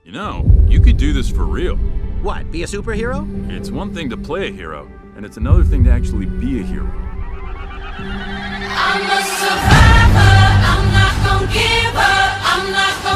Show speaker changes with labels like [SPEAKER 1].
[SPEAKER 1] You know, you could do this for real.
[SPEAKER 2] What, be a superhero?
[SPEAKER 1] It's one thing to play a hero, and it's another thing to actually be a hero.
[SPEAKER 3] I'm a survivor, I'm not gonna give up, I'm not gonna